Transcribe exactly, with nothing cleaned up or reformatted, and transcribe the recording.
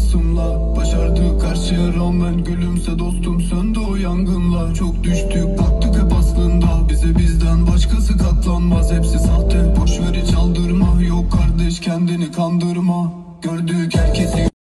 hasımla. Başardık her şeye rağmen, gülümse dostum söndü o yangınla. Çok düştük baktık hep aslında, bize bizden başkası katlanmaz. Hepsi sahte, boşver hiç aldırma. Yok kardeş kendini kandırma. Gördük